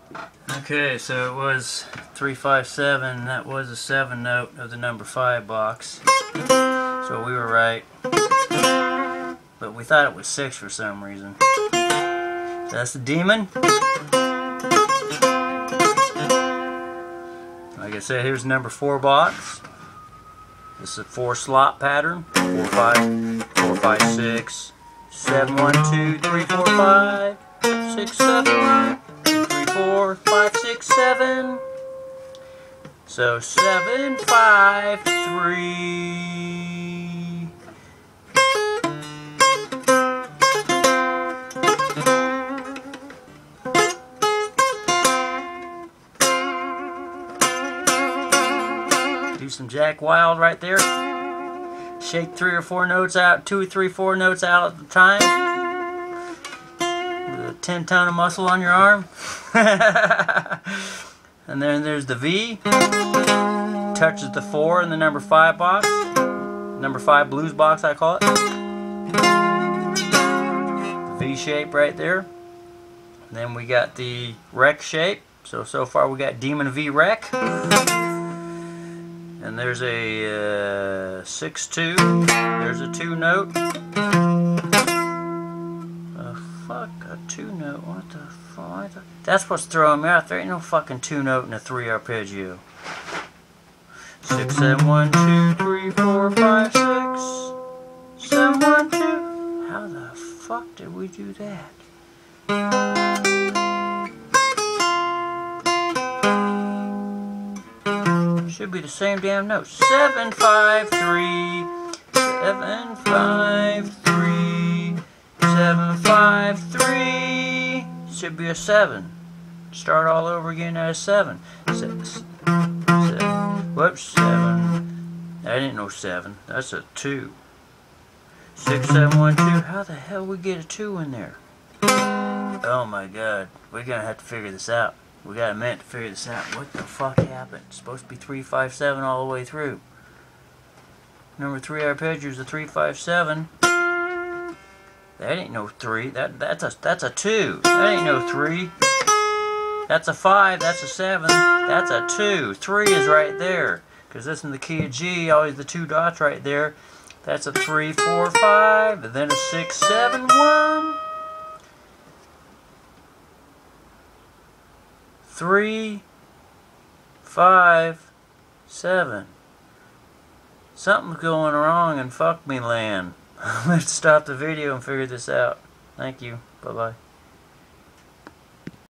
Okay, so it was 357. That was a 7 note of the number 5 box. So we were right. But we thought it was 6 for some reason. So that's the Demon. Like I said, here's the number 4 box. This is a 4 slot pattern. 4, 5, 4, 5, 6, 7, 1, 2, 3, 4, 5, 6, 7, 2, 3, 4, 5, 6, 7. So 7, 5, 3. Do some Jack Wild right there. Shake 3 or 4 notes out, 2, 3, 4 notes out at a time. With a 10-ton of muscle on your arm. And then there's the V. Touches the 4 in the number 5 box. Number 5 blues box, I call it. The V shape right there. And then we got the Wreck shape. So far we got Demon V Wreck. And there's a 6-2. There's a 2 note. Fuck, a 2 note. What the fuck? That's what's throwing me out. There ain't no fucking 2 note in a 3 arpeggio. 6, 7, 1, 2, 3, 4, 5, 6, 7, 1, 2. How the fuck did we do that? Should be the same damn note. 7, 5, 3, 7, 5, 3, 7, 5, 3. Should be a 7. Start all over again at a 7. 6, 7. Whoops, 7. That ain't no 7. That's a 2. 6, 7, 1, 2. How the hell we get a 2 in there? Oh my god. We're gonna have to figure this out. We got a minute to figure this out. What the fuck happened? It's supposed to be 3, 5, 7 all the way through. Number 3 arpeggio is a 3, 5, 7. That ain't no 3. That's a 2. That ain't no 3. That's a 5. That's a 7. That's a 2. 3 is right there. Because this in the key of G, always the 2 dots right there. That's a 3, 4, 5. And then a 6, 7, 1. 3, 5, 7. Something's going wrong in fuck me land. Let's stop the video and figure this out. Thank you. Bye-bye.